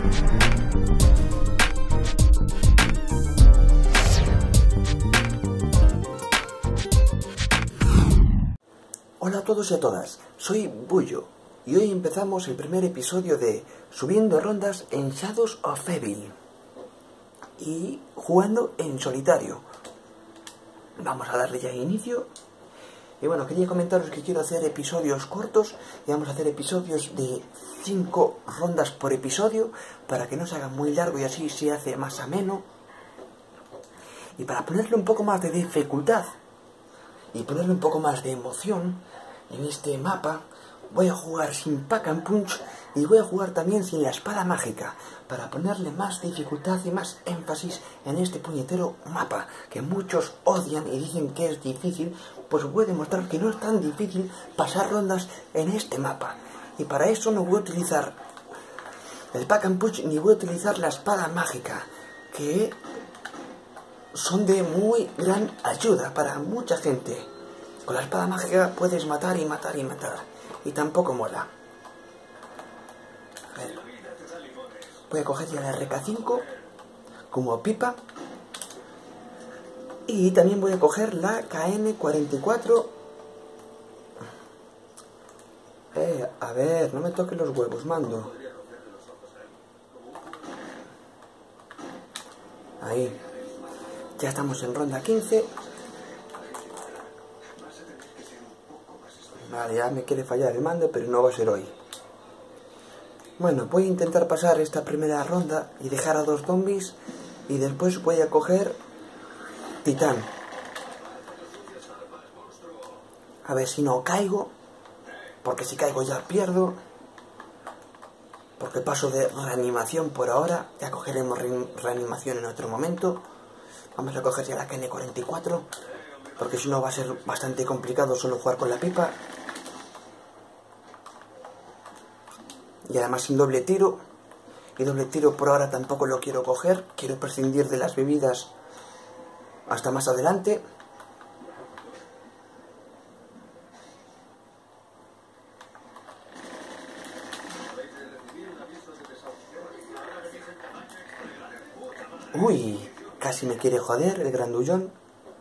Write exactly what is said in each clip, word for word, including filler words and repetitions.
Hola a todos y a todas, soy Bullo y hoy empezamos el primer episodio de Subiendo Rondas en Shadows of Evil y jugando en solitario. Vamos a darle ya inicio. Y bueno, quería comentaros que quiero hacer episodios cortos y vamos a hacer episodios de cinco rondas por episodio para que no se haga muy largo y así se hace más ameno. Y para ponerle un poco más de dificultad y ponerle un poco más de emoción en este mapa, voy a jugar sin Pack and Punch y voy a jugar también sin la espada mágica para ponerle más dificultad y más énfasis en este puñetero mapa que muchos odian y dicen que es difícil. Pues voy a demostrar que no es tan difícil pasar rondas en este mapa, y para eso no voy a utilizar el Pack and Punch ni voy a utilizar la espada mágica, que son de muy gran ayuda para mucha gente. Con la espada mágica puedes matar y matar y matar, y tampoco mola. A ver, voy a coger ya la R K cinco como pipa, y también voy a coger la K N cuarenta y cuatro. Eh, a ver, no me toques los huevos, mando. Ahí. Ya estamos en ronda quince. Vale, ya me quiere fallar el mando, pero no va a ser hoy. Bueno, voy a intentar pasar esta primera ronda y dejar a dos zombies. Y después voy a coger Titán. A ver si no caigo. Porque si caigo ya pierdo. Porque paso de reanimación por ahora. Ya cogeremos re reanimación en otro momento. Vamos a coger ya la K N cuarenta y cuatro, porque si no va a ser bastante complicado solo jugar con la pipa. Y además sin doble tiro. Y doble tiro por ahora tampoco lo quiero coger. Quiero prescindir de las bebidas hasta más adelante. Uy, casi me quiere joder el grandullón.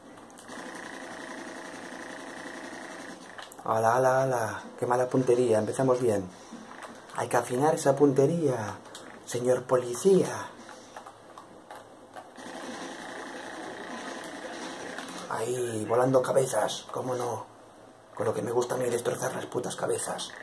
Ala, ala, ala. Qué mala puntería. Empezamos bien. Hay que afinar esa puntería, señor policía. Ahí, volando cabezas. ¿Cómo no? Con lo que me gusta a mí destrozar las putas cabezas.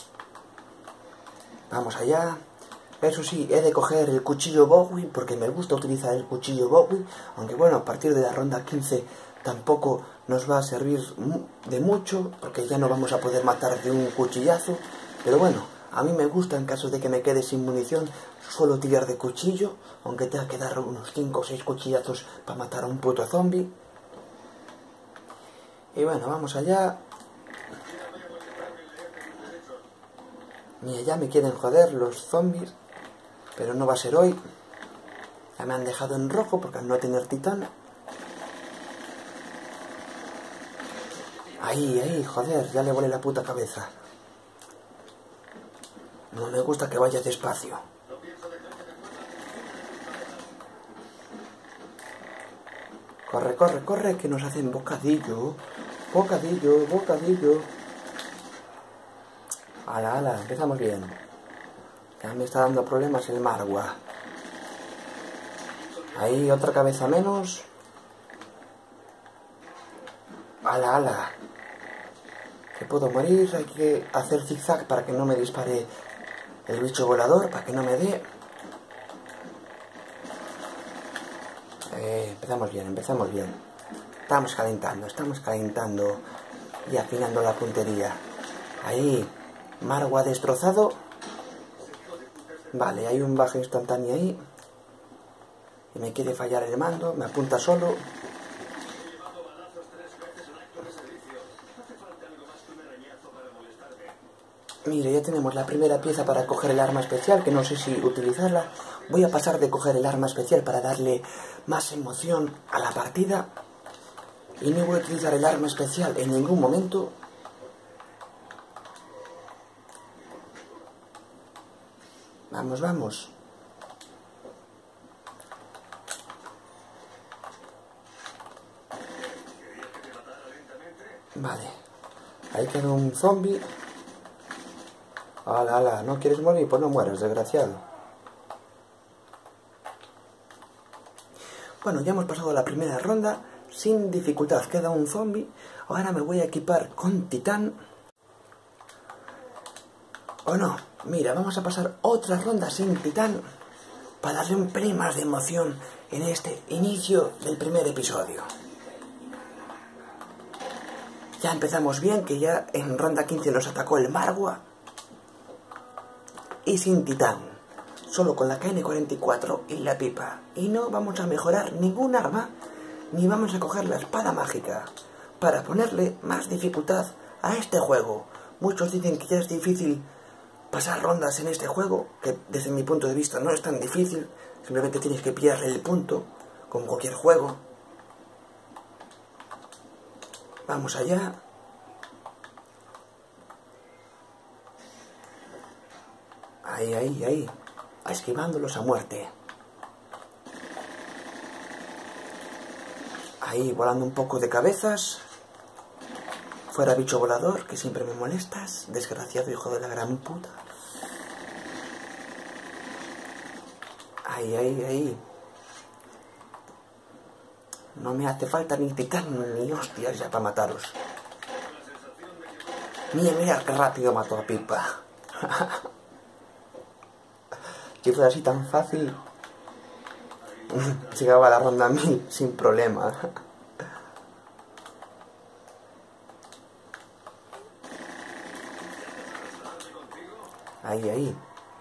Vamos allá. Eso sí, he de coger el cuchillo Bowie porque me gusta utilizar el cuchillo Bowie, aunque bueno, a partir de la ronda quince tampoco nos va a servir de mucho porque ya no vamos a poder matar de un cuchillazo, pero bueno, a mí me gusta en caso de que me quede sin munición solo tirar de cuchillo, aunque tenga que dar unos cinco o seis cuchillazos para matar a un puto zombie. Y bueno, vamos allá. Mira, ya me quieren joder los zombies. Pero no va a ser hoy. Ya me han dejado en rojo porque al no tener titán. Ahí, ahí, joder, ya le volé la puta cabeza. No me gusta que vaya despacio. Corre, corre, corre, que nos hacen bocadillo. Bocadillo, bocadillo. Ala, ala, empezamos bien. Ya me está dando problemas el Marwa. Ahí, otra cabeza menos. Ala, ala. Que puedo morir. Hay que hacer zigzag para que no me dispare el bicho volador, para que no me dé. Eh, empezamos bien, empezamos bien. Estamos calentando, estamos calentando y afinando la puntería. Ahí, Marwa destrozado. Vale, hay un bajo instantáneo ahí. Y me quiere fallar el mando, me apunta solo. Mire, ya tenemos la primera pieza para coger el arma especial, que no sé si utilizarla. Voy a pasar de coger el arma especial para darle más emoción a la partida. Y no voy a utilizar el arma especial en ningún momento. Vamos, vamos. Vale. Ahí queda un zombie. Ala, ala, ¿no quieres morir? Pues no mueras, desgraciado. Bueno, ya hemos pasado la primera ronda sin dificultad. Queda un zombie. Ahora me voy a equipar con titán. ¿O no? Mira, vamos a pasar otra ronda sin titán para darle un pelín más de emoción en este inicio del primer episodio. Ya empezamos bien, que ya en ronda quince nos atacó el Margwa. Y sin titán, solo con la K N cuarenta y cuatro y la pipa. Y no vamos a mejorar ningún arma, ni vamos a coger la espada mágica, para ponerle más dificultad a este juego. Muchos dicen que ya es difícil pasar rondas en este juego, que desde mi punto de vista no es tan difícil, simplemente tienes que pillarle el punto, como cualquier juego. Vamos allá. Ahí, ahí, ahí. Esquivándolos a muerte. Ahí, volando un poco de cabezas. Fuera, bicho volador, que siempre me molestas. Desgraciado hijo de la gran puta. Ahí, ahí, ahí. No me hace falta ni titán ni hostias ya para mataros. Mira, mira qué rápido mató a Pipa. Si fuera así tan fácil, llegaba a la ronda mil sin problema. Ahí, ahí.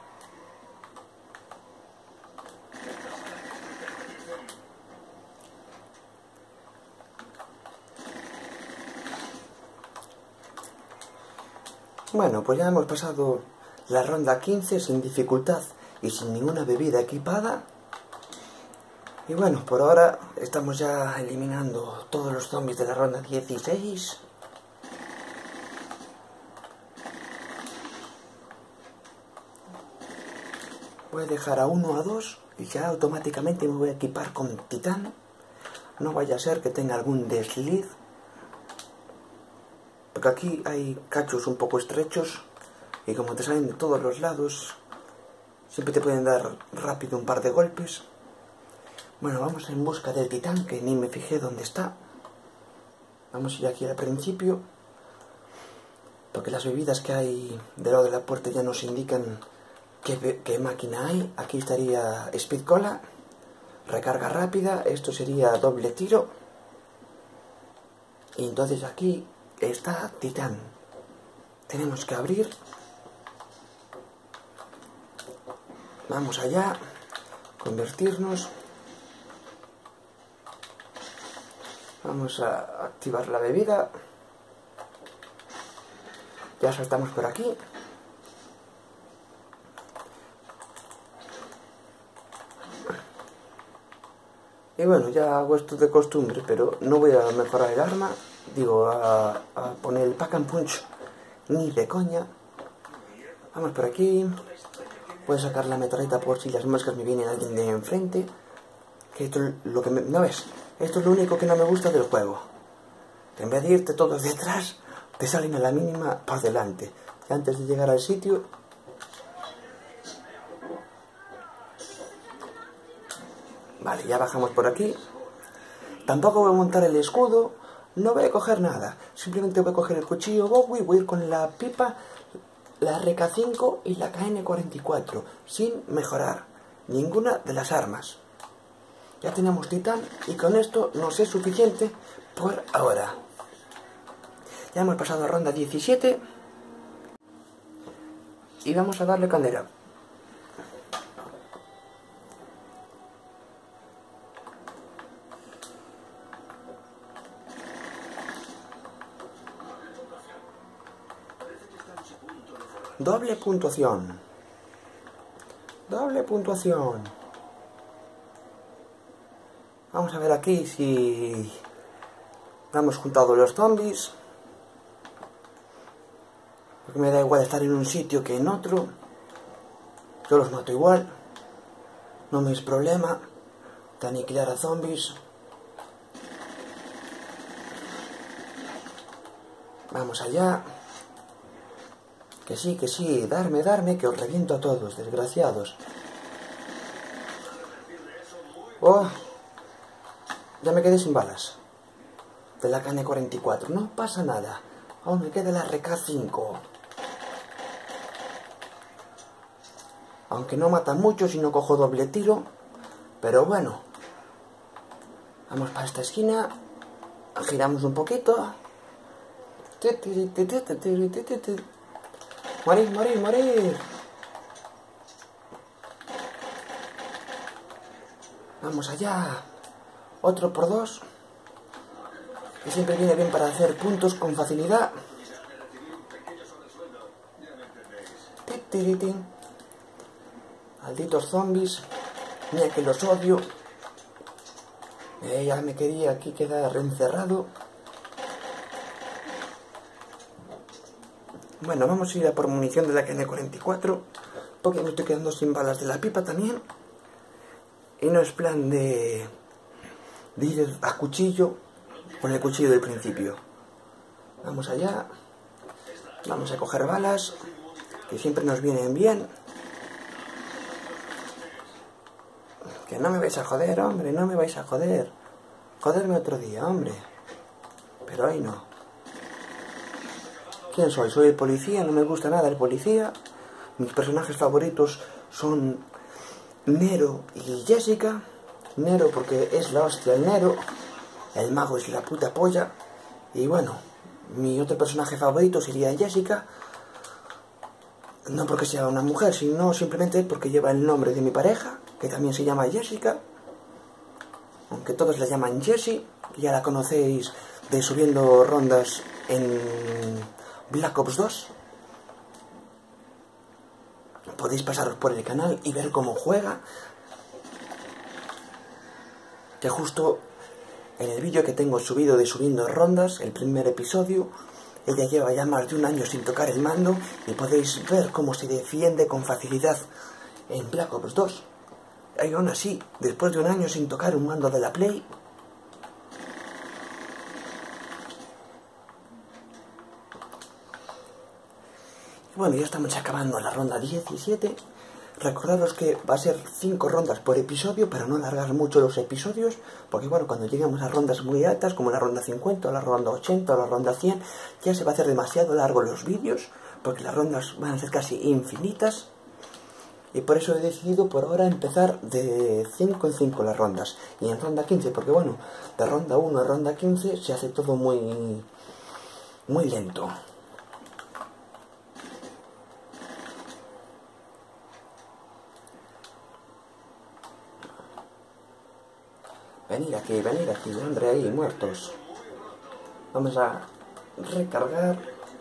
Bueno, pues ya hemos pasado la ronda quince sin dificultad y sin ninguna bebida equipada. Y bueno, por ahora estamos ya eliminando todos los zombies de la ronda dieciséis. Voy a dejar a uno a dos y ya automáticamente me voy a equipar con titán. No vaya a ser que tenga algún desliz, porque aquí hay cachos un poco estrechos y como te salen de todos los lados, siempre te pueden dar rápido un par de golpes. Bueno, vamos en busca del titán, que ni me fijé dónde está. Vamos a ir aquí al principio, porque las bebidas que hay del lado de la puerta ya nos indican qué, qué máquina hay. Aquí estaría Speed Cola, recarga rápida, esto sería doble tiro. Y entonces aquí está titán. Tenemos que abrir. Vamos allá, convertirnos. Vamos a activar la bebida. Ya saltamos por aquí. Y bueno, ya hago esto de costumbre, pero no voy a mejorar el arma. Digo, a, a poner el pack and punch ni de coña. Vamos por aquí. Voy a sacar la metralleta por si las moscas me vienen alguien de enfrente. Que esto es lo que me... ¿No ves? Esto es lo único que no me gusta del juego. Que en vez de irte todos detrás, te salen a la mínima por delante. Y antes de llegar al sitio... Vale, ya bajamos por aquí. Tampoco voy a montar el escudo. No voy a coger nada. Simplemente voy a coger el cuchillo Bowie. Voy a ir con la pipa, la R K cinco y la K N cuarenta y cuatro. Sin mejorar ninguna de las armas. Ya tenemos titán y con esto nos es suficiente por ahora. Ya hemos pasado a ronda diecisiete. Y vamos a darle candela. Doble puntuación. Doble puntuación. Vamos a ver aquí si hemos juntado los zombies. Porque me da igual estar en un sitio que en otro. Yo los mato igual. No me es problema de aniquilar a zombies. Vamos allá. Que sí, que sí, darme, darme, que os reviento a todos, desgraciados. Oh, ya me quedé sin balas de la K N cuarenta y cuatro, no pasa nada. Aún me queda la R K cinco. Aunque no mata mucho si no cojo doble tiro, pero bueno. Vamos para esta esquina, giramos un poquito. Morir, morir, morir. Vamos allá. Otro por dos. Que siempre viene bien para hacer puntos con facilidad. Malditos zombies. Mira que los odio. Eh, ya me quería aquí quedar encerrado. Bueno, vamos a ir a por munición de la K N cuarenta y cuatro, porque me estoy quedando sin balas de la pipa también. Y no es plan de, de ir a cuchillo con el cuchillo del principio. Vamos allá. Vamos a coger balas, que siempre nos vienen bien. Que no me vais a joder, hombre, no me vais a joder. Joderme otro día, hombre. Pero hoy no. ¿Quién soy? Soy el policía, no me gusta nada el policía. Mis personajes favoritos son Nero y Jessica. Nero porque es la hostia el Nero. El mago es la puta polla. Y bueno, mi otro personaje favorito sería Jessica. No porque sea una mujer, sino simplemente porque lleva el nombre de mi pareja, que también se llama Jessica. Aunque todos la llaman Jessie, ya la conocéis de subiendo rondas en Black Ops dos. Podéis pasaros por el canal y ver cómo juega. Que justo en el vídeo que tengo subido de subiendo rondas, el primer episodio, ella lleva ya más de un año sin tocar el mando y podéis ver cómo se defiende con facilidad en Black Ops dos. Y aún así, después de un año sin tocar un mando de la Play, bueno, ya estamos acabando la ronda diecisiete. Recordaros que va a ser cinco rondas por episodio para no alargar mucho los episodios, porque bueno, cuando lleguemos a rondas muy altas, como la ronda cincuenta, o la ronda ochenta, o la ronda cien, ya se va a hacer demasiado largo los vídeos, porque las rondas van a ser casi infinitas. Y por eso he decidido por ahora empezar de cinco en cinco las rondas. Y en ronda quince, porque bueno, de ronda uno a ronda quince se hace todo muy, muy lento. Venid aquí, venid aquí, hombre, ahí, muertos. Vamos a recargar.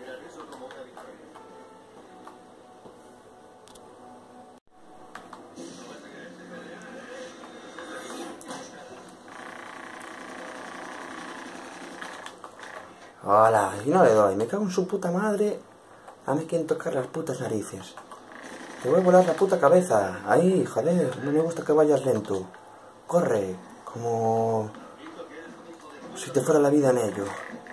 Hola, y no le doy, me cago en su puta madre. A mí quieren tocar las putas narices. Te voy a volar la puta cabeza. Ahí, joder, no me gusta que vayas lento. Corre, como si te fuera la vida en ello.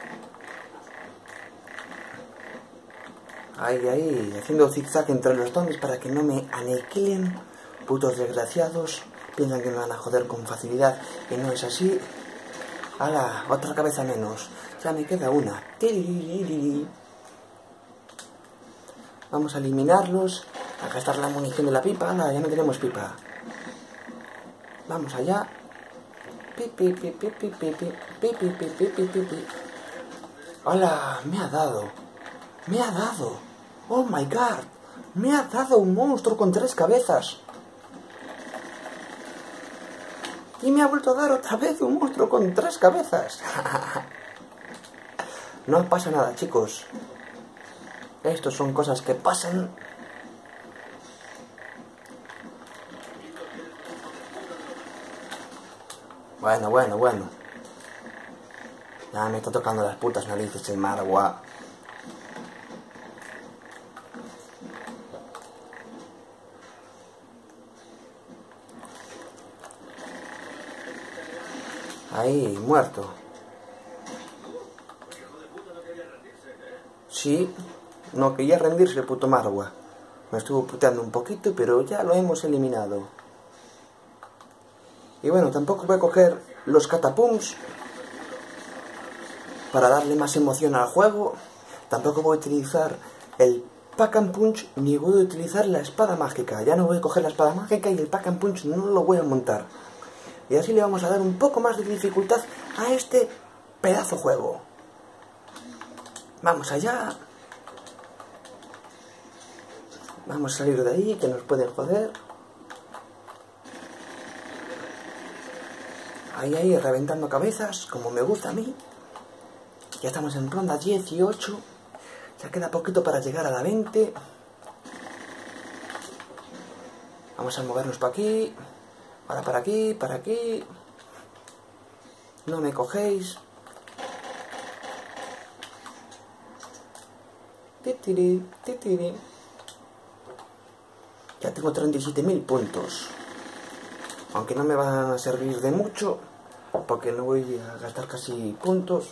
Ahí, ahí, haciendo zigzag entre los zombies para que no me aniquilen. Putos desgraciados, piensan que me van a joder con facilidad y no es así. ¡Hala! Otra cabeza menos. Ya me queda una. Vamos a eliminarlos. A gastar la munición de la pipa. ¡Hala! Ya no tenemos pipa. Vamos allá. Pipi, pipi, pipi, pipi, pipi, pipi, pipi, pipi. ¡Hala! Me ha dado. Me ha dado. ¡Oh my god! Me ha dado un monstruo con tres cabezas. Y me ha vuelto a dar otra vez un monstruo con tres cabezas. No pasa nada, chicos. Estos son cosas que pasan. Bueno, bueno, bueno. Ya me está tocando las putas narices el Marwa. Ahí, muerto. Sí, no quería rendirse el puto Marwa. Me estuvo puteando un poquito, pero ya lo hemos eliminado. Y bueno, tampoco voy a coger los catapums para darle más emoción al juego. Tampoco voy a utilizar el Pack and Punch, ni voy a utilizar la espada mágica. Ya no voy a coger la espada mágica y el Pack and Punch no lo voy a montar. Y así le vamos a dar un poco más de dificultad a este pedazo juego. Vamos allá. Vamos a salir de ahí, que nos pueden joder. Ahí, ahí, reventando cabezas, como me gusta a mí. Ya estamos en ronda dieciocho. Ya queda poquito para llegar a la veinte. Vamos a movernos para aquí. Ahora para aquí, para aquí. No me cogéis. Titiri, titiri. Ya tengo treinta y siete mil puntos. Aunque no me van a servir de mucho, porque no voy a gastar casi puntos.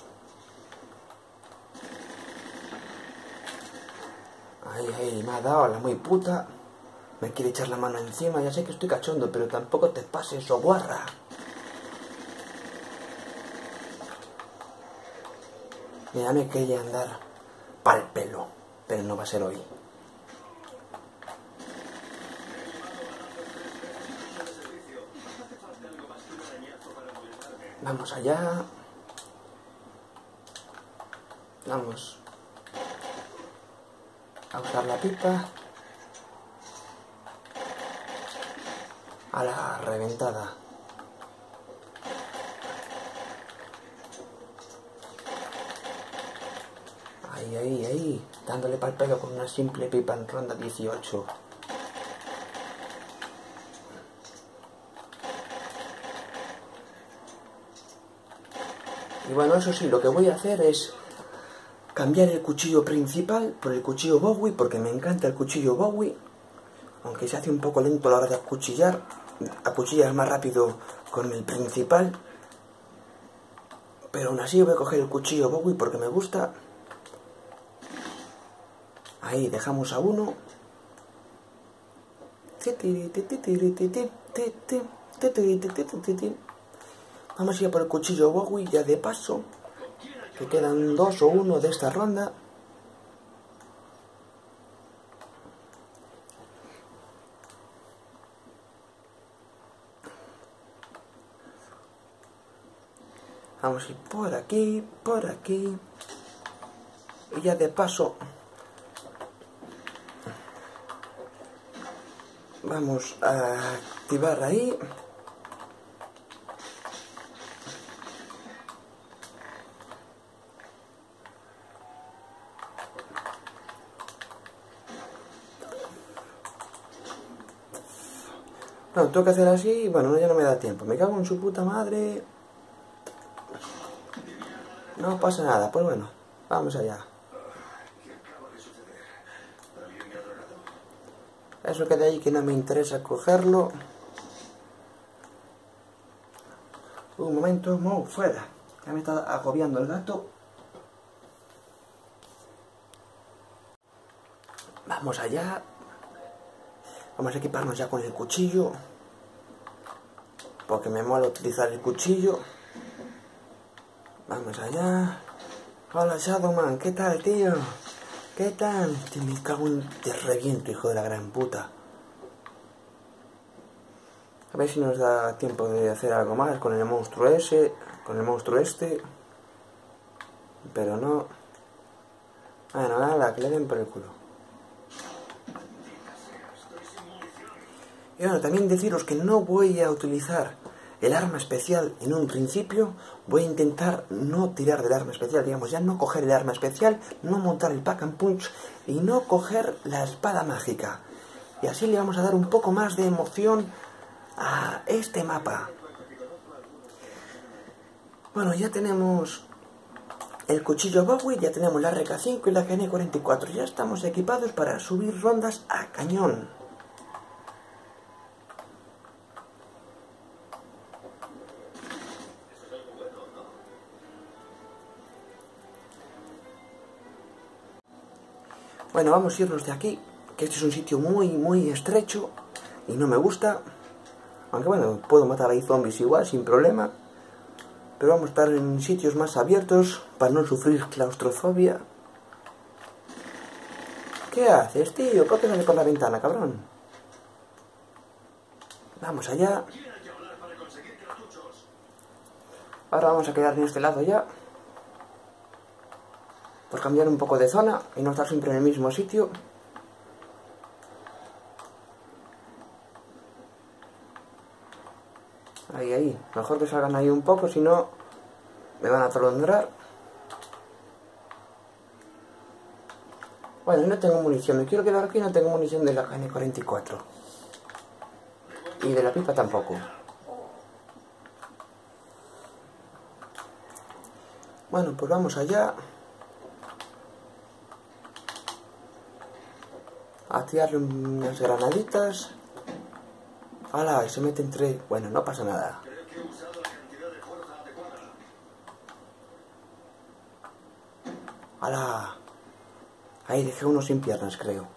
Ay, ay, me ha dado a la muy puta. Me quiere echar la mano encima. Ya sé que estoy cachondo, pero tampoco te pases, o guarra. Mira, me quería andar pa'l pelo, pero no va a ser hoy. Vamos allá. Vamos a usar la pipa. A la reventada. Ahí, ahí, ahí. Dándole pa'l pelo con una simple pipa en ronda dieciocho. Y bueno, eso sí, lo que voy a hacer es cambiar el cuchillo principal por el cuchillo Bowie, porque me encanta el cuchillo Bowie, aunque se hace un poco lento a la hora de acuchillar. Acuchillas más rápido con el principal, pero aún así voy a coger el cuchillo Bowie porque me gusta. Ahí, dejamos a uno. Vamos a ir por el cuchillo Bowie ya de paso, que quedan dos o uno de esta ronda. Vamos a ir por aquí, por aquí. Y ya de paso vamos a activar ahí. No, tengo que hacer así, bueno, ya no me da tiempo. Me cago en su puta madre. No pasa nada, pues bueno, vamos allá. Eso que de ahí que no me interesa cogerlo. Un momento, mo, fuera. Ya me está agobiando el gato. Vamos allá. Vamos a equiparnos ya con el cuchillo. Porque me mola utilizar el cuchillo. Vamos allá. Hola Shadowman, ¿qué tal, tío? ¿Qué tal? Te me cago en... Te reviento, hijo de la gran puta. A ver si nos da tiempo de hacer algo más con el monstruo ese. Con el monstruo este. Pero no. Bueno, nada, que le den por el culo. Y bueno, también deciros que no voy a utilizar el arma especial en un principio. Voy a intentar no tirar del arma especial, digamos, ya no coger el arma especial, no montar el Pack and Punch y no coger la espada mágica. Y así le vamos a dar un poco más de emoción a este mapa. Bueno, ya tenemos el cuchillo Bowie, ya tenemos la R K cinco y la G N cuarenta y cuatro. Ya estamos equipados para subir rondas a cañón. Bueno, vamos a irnos de aquí, que este es un sitio muy, muy estrecho y no me gusta. Aunque bueno, puedo matar ahí zombies igual, sin problema. Pero vamos a estar en sitios más abiertos para no sufrir claustrofobia. ¿Qué haces, tío? ¿Por qué sales por la ventana, cabrón? Vamos allá. Ahora vamos a quedar en este lado ya. Por cambiar un poco de zona y no estar siempre en el mismo sitio. Ahí, ahí. Mejor que salgan ahí un poco, si no me van a atolondrar. Bueno, no tengo munición. Me quiero quedar aquí y no tengo munición de la K N cuarenta y cuatro. Y de la pipa tampoco. Bueno, pues vamos allá. A tirarle unas granaditas. ¡Hala! Y se mete entre... Bueno, no pasa nada. ¡Hala! Ahí dejé uno sin piernas, creo.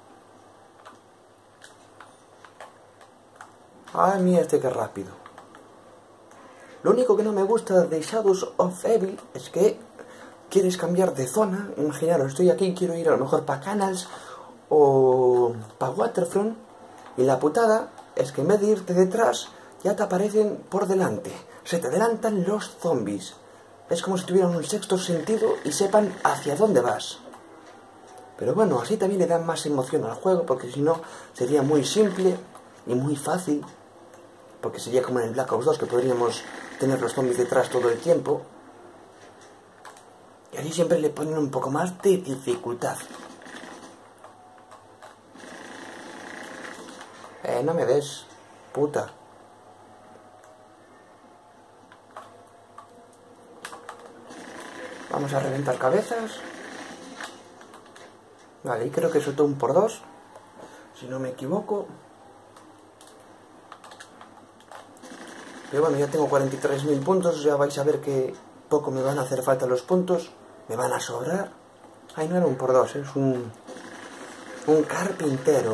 ¡Ay, mira este que rápido! Lo único que no me gusta de Shadows of Evil es que quieres cambiar de zona. Imaginaros, estoy aquí y quiero ir a lo mejor para Canals o para Waterfront. Y la putada es que en vez de irte detrás, ya te aparecen por delante. Se te adelantan los zombies. Es como si tuvieran un sexto sentido y sepan hacia dónde vas. Pero bueno, así también le dan más emoción al juego, porque si no sería muy simple y muy fácil. Porque sería como en el Black Ops dos, que podríamos tener los zombies detrás todo el tiempo. Y aquí siempre le ponen un poco más de dificultad. Eh, no me des, puta. Vamos a reventar cabezas. Vale, y creo que soltó un por dos, si no me equivoco. Pero bueno, ya tengo cuarenta y tres mil puntos, ya vais a ver que poco me van a hacer falta los puntos. Me van a sobrar. Ay, no era un por dos, es un... Un carpintero.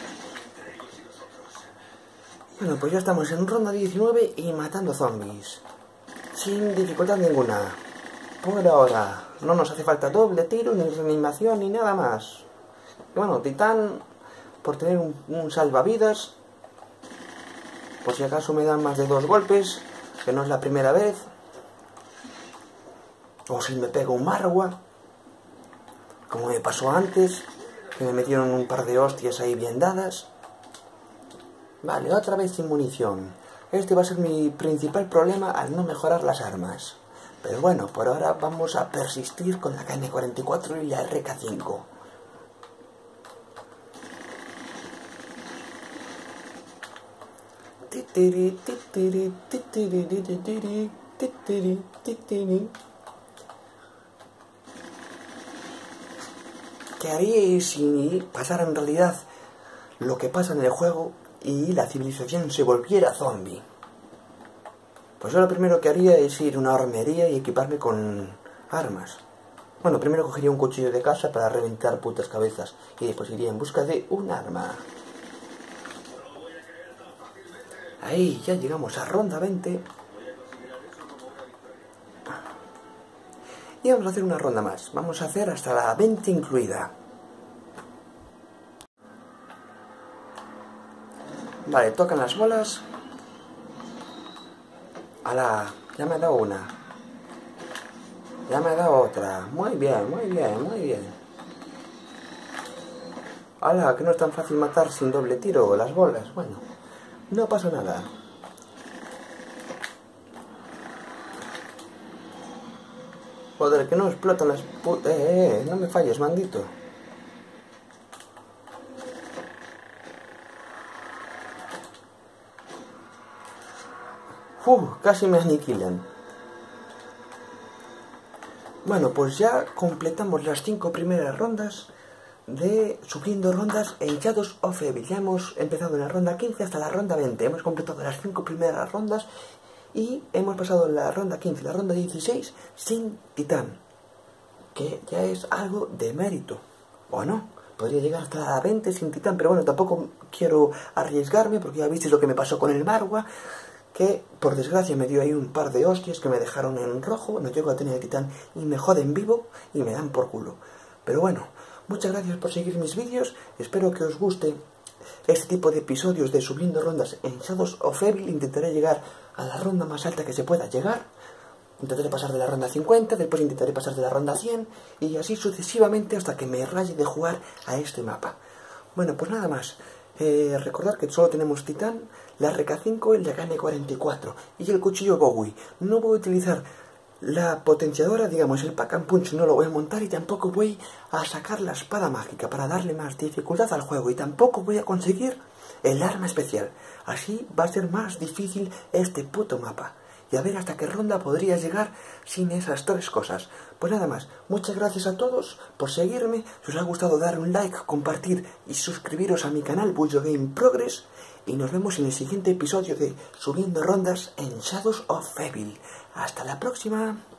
Bueno, pues ya estamos en ronda diecinueve y matando zombies. Sin dificultad ninguna. Por ahora. No nos hace falta doble tiro, ni reanimación, ni nada más. Y bueno, Titán, por tener un, un salvavidas, por si acaso me dan más de dos golpes, que no es la primera vez. O si me pega un margua, como me pasó antes, que me metieron un par de hostias ahí bien dadas. Vale, otra vez sin munición. Este va a ser mi principal problema al no mejorar las armas. Pero bueno, por ahora vamos a persistir con la K N cuarenta y cuatro y la R K cinco. ¿Qué haríais si pasara en realidad lo que pasa en el juego y la civilización se volviera zombie? Pues yo lo primero que haría es ir a una armería y equiparme con armas. Bueno, primero cogería un cuchillo de casa para reventar putas cabezas y después iría en busca de un arma. Ahí, ya llegamos a ronda veinte. Y vamos a hacer una ronda más. Vamos a hacer hasta la veinte incluida. Vale, tocan las bolas. ¡Hala! Ya me ha dado una. Ya me ha dado otra. Muy bien, muy bien, muy bien. ¡Hala! Que no es tan fácil matar sin doble tiro las bolas. Bueno, no pasa nada. Joder, que no explotan las putas... Eh, eh, no me falles, mandito. Uf, casi me aniquilan. Bueno, pues ya completamos las cinco primeras rondas de subiendo rondas en Shadows of Evil. Ya hemos empezado en la ronda quince hasta la ronda veinte. Hemos completado las cinco primeras rondas y hemos pasado la ronda quince y la ronda dieciséis sin Titán. Que ya es algo de mérito. ¿O no? podría llegar hasta a veinte sin titán, pero bueno, tampoco quiero arriesgarme porque ya visteis lo que me pasó con el Marwa, que por desgracia me dio ahí un par de hostias que me dejaron en rojo, no llego a tener el titán y me joden vivo y me dan por culo. Pero bueno, muchas gracias por seguir mis vídeos, espero que os guste este tipo de episodios de subiendo rondas en Shadows of Evil. Intentaré llegar a la ronda más alta que se pueda llegar, intentaré pasar de la ronda cincuenta, después intentaré pasar de la ronda cien y así sucesivamente hasta que me raye de jugar a este mapa. Bueno, pues nada más. Eh, recordad que solo tenemos titán, la R K cinco, el Yagane cuarenta y cuatro y el cuchillo Bowie. No voy a utilizar la potenciadora, digamos el Pack and Punch no lo voy a montar, y tampoco voy a sacar la espada mágica para darle más dificultad al juego, y tampoco voy a conseguir el arma especial. Así va a ser más difícil este puto mapa. Y a ver hasta qué ronda podría llegar sin esas tres cosas. Pues nada más, muchas gracias a todos por seguirme. Si os ha gustado, dar un like, compartir y suscribiros a mi canal Bujo Game Progress. Y nos vemos en el siguiente episodio de Subiendo Rondas en Shadows of Evil. Hasta la próxima.